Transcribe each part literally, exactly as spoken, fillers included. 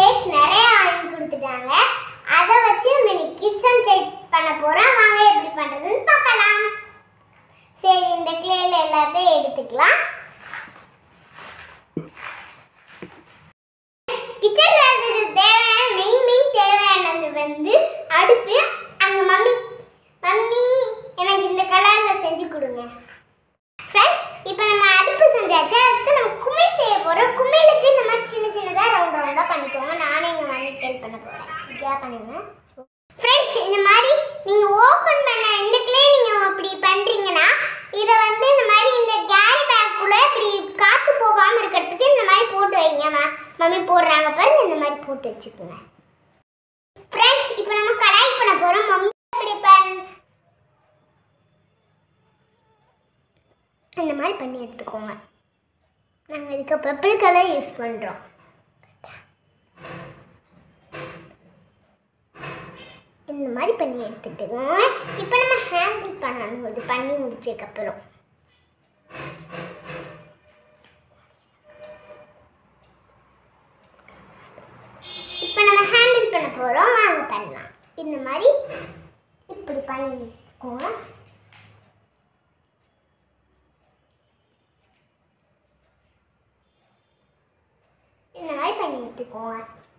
Cakes நிறைய வாங்கி கொடுத்துட்டாங்க. அதை வச்சு நம்ம கிச்சன் செட் பண்ண போகிறோம். வாங்க எப்படி பண்ணுறதுன்னு பார்க்கலாம். சரி, இந்த கிளேயில் எல்லாத்தையும் எடுத்துக்கலாம். கிச்சனில் அதுக்கு தேவையான மெயின் மெயின் தேவையானது வந்து அடுப்பு. அங்கே மம்மி மம்மி எனக்கு இந்த கலரில் செஞ்சு கொடுங்க. ஃப்ரெண்ட்ஸ், இப்போ நம்ம அடுப்பு செஞ்சாச்சு. அடுத்து நம்ம குமிழ் செய்ய போகிறோம். குமிழுக்கு இந்த மாதிரி சின்ன சின்னதாக ரவுண்ட் ரவுண்டாக பண்ணிக்கோங்க. நானே எங்கள் மம்மி ஹெல்ப் பண்ண போகிறேன். இப்படியா பண்ணுங்க ஃப்ரெண்ட்ஸ். இந்த மாதிரி நீங்கள் ஓப்பன் பண்ண இந்த கிளே நீங்கள் அப்படி பண்ணுறீங்கன்னா இதை வந்து இந்த மாதிரி இந்த கேரி பேக்குள்ளே இப்படி காற்று போகாமல் இருக்கிறதுக்கு இந்த மாதிரி போட்டு வைங்க. மம்மி போடுறாங்க பாருங்க, இந்த மாதிரி போட்டு வச்சுக்கோங்க. ஃப்ரெண்ட்ஸ், இப்போ நம்ம கடாய் பண்ண போகிறோம். மம்மி இப்படி பண் இந்த மாதிரி பண்ணி எடுத்துக்கோங்க. நாங்கள் இதுக்கு பர்பிள் கலர் யூஸ் பண்ணுறோம். இந்த மாதிரி பண்ணி எடுத்துட்டுக்கோங்க. இப்போ நம்ம ஹேண்டில் பண்ணணும். இது பண்ணி முடிச்சதுக்கப்புறம் இப்போ நம்ம ஹேண்டில் பண்ண போகிறோம். வாங்க பண்ணலாம். இந்த மாதிரி இப்படி பண்ணி எடுத்துக்கோங்க. இந்த மாதிரி பண்ணி எடுத்துக்கோங்க.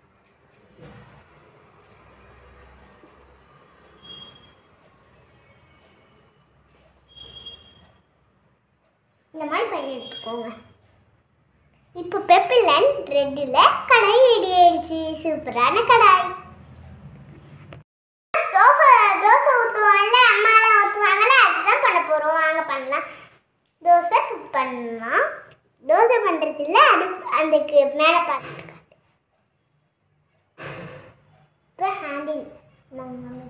இந்த மாதிரி பண்ணி எடுத்துக்கோங்க. இப்போ பெப்பிள் அண்ட் ரெட்டில் கடாய் ரெடி ஆயிடுச்சு. சூப்பரான கடாய். தோசை தோசை ஊற்றுவாங்கல்ல, அம்மாலாம் ஊற்றுவாங்கல்ல, அதுதான் பண்ண போகிறோம். வாங்க பண்ணலாம். தோசை பண்ணலாம். தோசை பண்ணுறது இல்லை, அடுப்பு அதுக்கு மேலே பார்த்துட்டு காட்டு. இப்போ ஹேண்டில் நாங்கள் மம்மி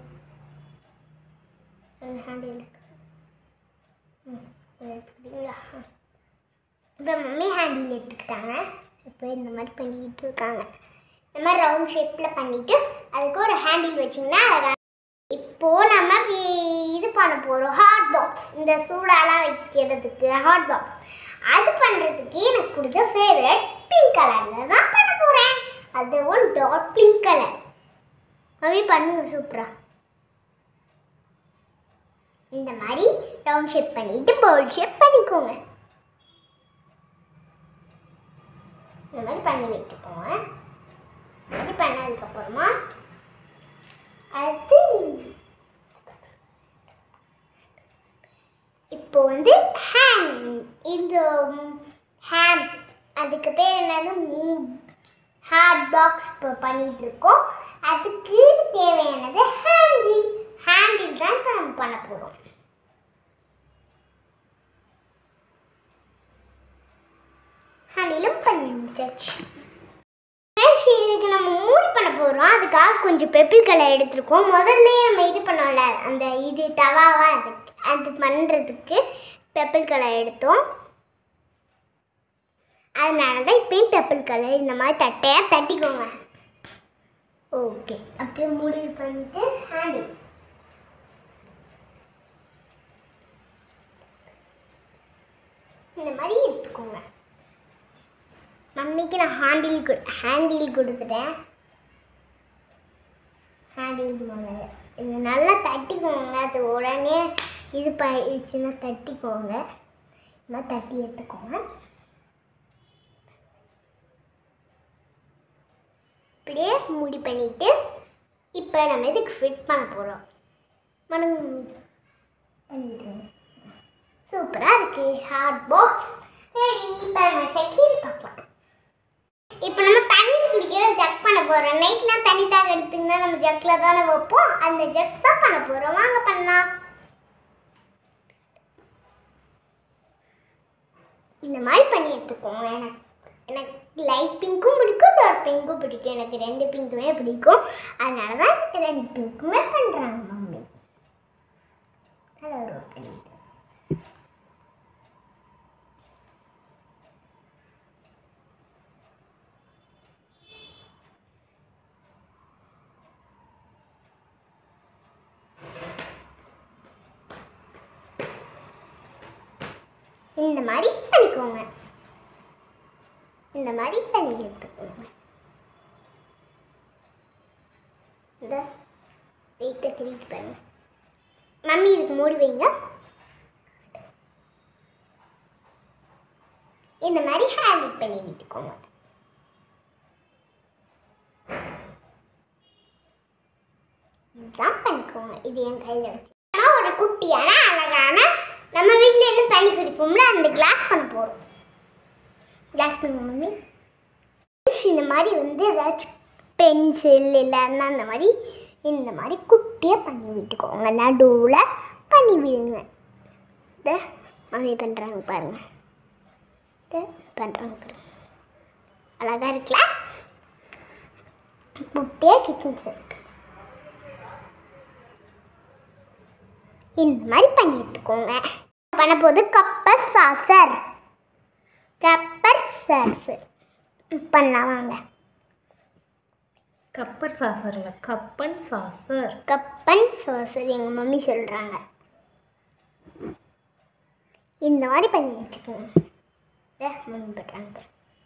ஹேண்டில் எடுத்துக்கிட்டீங்களா? இப்போ மம்மி ஹேண்டில் எடுத்துக்கிட்டாங்க. இப்போ இந்த மாதிரி பண்ணிக்கிட்டு இருக்காங்க. இந்த மாதிரி ரவுண்ட் ஷேப்பில் பண்ணிவிட்டு அதுக்கு ஒரு ஹேண்டில் வச்சிங்கன்னா அழகாக. இப்போது நம்ம இது பண்ண போகிறோம். Hot box. இந்த சூடாலாம் வைக்கிறதுக்கு ஹாட் பாக்ஸ். அது பண்ணுறதுக்கு எனக்கு பிடிச்ச ஃபேவரட் பிங்க் கலரில் தான் பண்ண போகிறேன். அதுவும் டாட் பிங்க் கலர். மம்மி பண்ணுங்க சூப்பராக. இந்த மாதிரி ரவுண்ட் ஷேப் பண்ணிட்டு பவுல் ஷேப் பண்ணிக்கோங்க. இந்த மாதிரி பண்ணி விட்டுக்கோங்க. இது பண்ணதுக்கப்புறமா அடுத்து இப்போ வந்து ஹேம் இந்த ஹேம் அதுக்கு பேர் என்னது ஹாட் பாக்ஸ் இப்போ பண்ணிகிட்டு இருக்கோம். அதுக்கு தேவையானது ஹேண்டில். ஹேண்டில் தான் இப்போ நம்ம பண்ண போகிறோம். ஹேண்டிலும் பண்ணி முடிச்சாச்சு. இதுக்கு நம்ம மூடி பண்ண போகிறோம். அதுக்காக கொஞ்சம் பெப்பிள் கலர் எடுத்துருக்கோம். முதல்ல நம்ம இது பண்ணோம்ல, அந்த இது தவாவா அதுக்கு அது பண்ணுறதுக்கு பெப்பிள் கலர் எடுத்தோம். அதனால தான் இப்போயும் பெப்பிள் கலர் இந்த மாதிரி தட்டையாக தட்டிக்கோங்க. ஓகே, அப்படியே மூடி பண்ணிட்டு ஹேண்டில் இந்த மாதிரி எடுத்துக்கோங்க. மம்மிக்கு நான் ஹேண்டில் ஹேண்டில் கொடுத்துட்டேன். ஹேண்டில் முதல்ல இது நல்லா தட்டிக்கோங்க. அது உடனே இது பண்ணிச்சுன்னா தட்டிக்கோங்க. இந்த மாதிரி தட்டி எடுத்துக்கோங்க. இப்படியே மூடி பண்ணிவிட்டு இப்போ நம்ம இதுக்கு ஃபிட் பண்ண போகிறோம். மனம் பண்ணிவிட்டுருங்க. சூப்பராக இருக்குது ஹாட் பாக்ஸ் ரெடி. இப்போ நம்ம செக்ஷன் பார்க்கலாம். இப்போ நம்ம தண்ணி குடிக்கிற ஜக் பண்ண போகிறோம். நைட்லாம் தண்ணி தாக எடுத்துங்கன்னா நம்ம ஜக்கில் தானே வைப்போம். அந்த ஜக் தான் பண்ண போகிறோம். வாங்க பண்ணலாம். இந்த மாதிரி பண்ணி எடுத்துக்கோங்க. எனக்கு எனக்கு லைட் பிங்க்கும் பிடிக்கும், டார்க் பிங்க்கும் பிடிக்கும். எனக்கு ரெண்டு பிங்க்குமே பிடிக்கும். அதனால தான் ரெண்டு பிங்க்குமே பண்ணுறாங்க மம்மி. அதை ரோட் பண்ணிட்டு இந்த மாதிரி பண்ணிக்கோங்க. இந்த மாதிரி பண்ணி எடுத்துக்கோங்க. இப்போ தெரிவித்து பாருங்க. மம்மி இதுக்கு மூடி வைங்க. இந்த மாதிரி ஹேண்டில் பண்ணி விட்டுக்கோங்க. இதுதான் பண்ணிக்கோங்க. இது என் கையில் வச்சு ஒரு குட்டியான அழகான நம்ம வீட்டில் எல்லாம் தண்ணி குடிப்போம்ல அந்த கிளாஸ் பண்ண போகிறோம். கிளாஸ் பண்ணுங்க மம்மி. இந்த மாதிரி வந்து ஏதாச்சும் பென்சில் இல்லைன்னா அந்த மாதிரி இந்த மாதிரி குட்டியாக பண்ணி விட்டுக்கோங்க. நடுவில் பண்ணி விடுங்க. இந்த மம்மி பண்ணுறாங்க பாருங்கள். இதை பண்ணுறாங்க பாருங்கள். அழகாக இருக்குல்ல? குட்டியாக கிச்சன் செட் இந்த மாதிரி பண்ணி எடுத்துக்கோங்க. பண்ண போது கப்பர் சாசர் கப்பர் சாசர் பண்ணலாம் வாங்க. கப்பர் சாசர் இல்லை கப்பன் சாசர். கப்பன் சாசர் எங்கள் மம்மி சொல்கிறாங்க. இந்த மாதிரி பண்ணி வச்சுக்கோங்க. மம்மி பண்ணுறாங்க.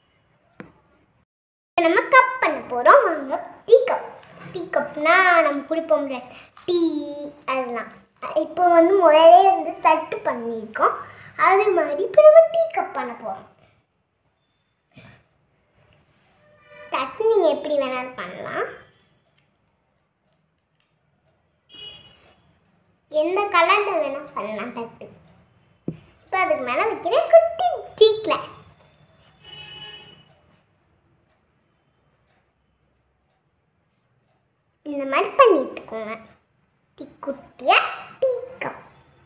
நம்ம கப் பண்ண போகிறோம். வாங்க. Tea cup. டீ கப்னா நம்ம குடிப்போம்ல டீ அதெல்லாம். இப்போ வந்து முதலே வந்து தட்டு பண்ணியிருக்கோம். அது மாதிரி இப்போ நம்ம டீ கப் பண்ண போகிறோம். தட்டு நீங்கள் எப்படி வேணாலும் பண்ணலாம். எந்த கலரில் வேணால் பண்ணலாம் தட்டு. இப்போ அதுக்கு மேலே வைக்கிறேன் குட்டி டீக்கில். இந்த மாதிரி பண்ணிட்டுக்கோங்க. டீ குட்டியாக டீ கப்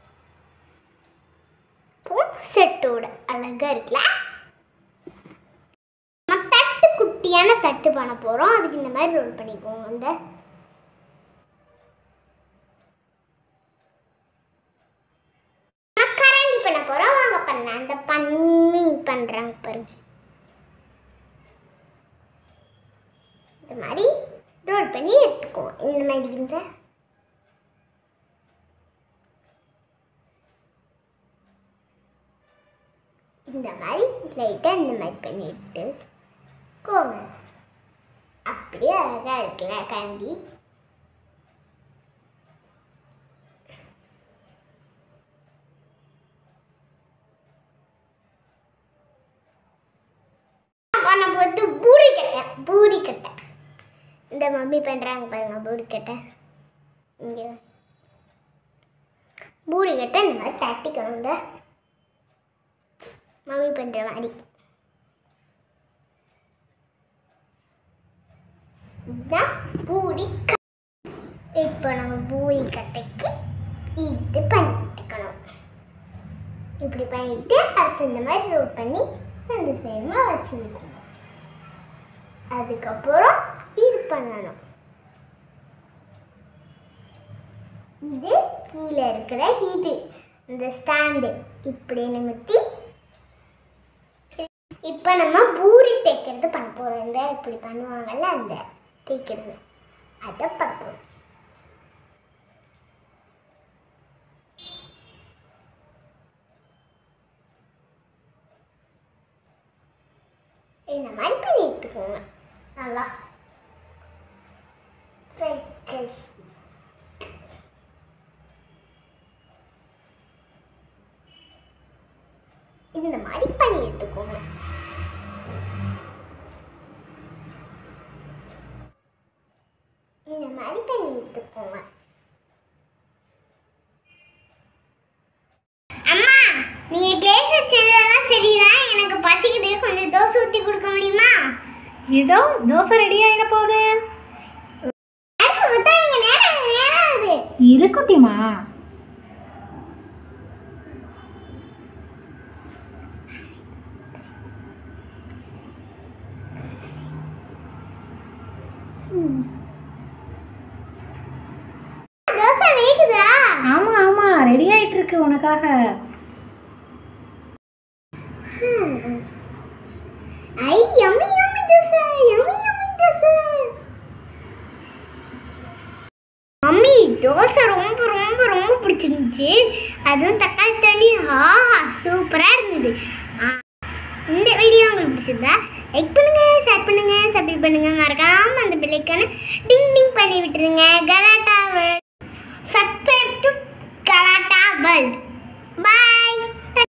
செட்டோட அழகாக இருக்குல்ல? நம்ம தட்டு குட்டியான தட்டு பண்ண போகிறோம். அதுக்கு இந்த மாதிரி ரோல் பண்ணிக்குவோம். அந்த கரண்டி பண்ண போகிறோம். வாங்க பண்ண அந்த பண்ணி பண்ணுறாங்க பாருங்க. இந்த மாதிரி ரோல் பண்ணி எடுத்துக்குவோம். இந்த மாதிரி இந்த இந்த மாதிரி லைட்டாக இந்த மாதிரி பண்ணிட்டு கோங்க. அப்படியே அழகாக இருக்குல்ல கண்டி? பண்ண போட்டு பூரி கட்டை. பூரி கட்டை இந்த மம்மி பண்ணுறாங்க பாருங்க. பூரி கட்டை இங்கே பூரி கட்டை இந்த மாதிரி தட்டிக்கணும். இந்த மம்மி பண்ணுற மாதிரி இதுதான் பூரி கட்டை. இப்போ நம்ம பூரி கட்டைக்கு இது பண்ணிட்டுக்கணும். இப்படி பண்ணிட்டு அடுத்து இந்த மாதிரி ரோல் பண்ணி ரெண்டு சைடுமா வச்சு விட்டுருணும். அதுக்கப்புறம் இது பண்ணணும். இது கீழே இருக்கிற இது இந்த ஸ்டாண்டு இப்படி நிமித்தி இப்போ நம்ம பூரி தேய்க்கிறது பண்ண போகிறோம். இந்த இப்படி பண்ணுவாங்கல்ல அந்த தேய்க்கிறது அதை பண்ண போகிறோம். இந்த மாதிரி பண்ணி எடுத்துக்கோங்க. நல்லா சைக்கிள்ஸ் இந்த மாதிரி பண்ணி எடுத்துக்கோங்க. இந்த மாதிரி பண்ணி எடுத்துக்கோங்க. அம்மா நீங்க கிளேஸ் செஞ்சதெல்லாம் சரிதான். எனக்கு பசிக்குது. கொஞ்சம் தோசை ஊற்றி கொடுக்க முடியுமா? இதோ தோசை ரெடி ஆயிட போகுது. இருக்குட்டிமா. தோசை வேகுதா? ஆமா ஆமா ரெடி ஆயிட்டு இருக்கு உனக்காக. ஐ yummy yummy dosa. Yummy yummy dosa. Mummy dosa ரொம்ப ரொம்ப ரொம்ப பிடிச்சிருந்துச்சு. அதுவும் தக்காளி தண்ணி ஆஹா சூப்பராக இருந்தது. இந்த வீடியோ உங்களுக்கு பிடிச்சிருந்தா லைக் பண்ணுங்க, ஷேர் பண்ணுங்க, சப்ஸ்கிரைப் பண்ணுங்க. மறக்காம அந்த பெல் ஐகானை டிங் டிங் பண்ணி விட்டுருங்க. கலாட்டாவை வேர்ல்ட்.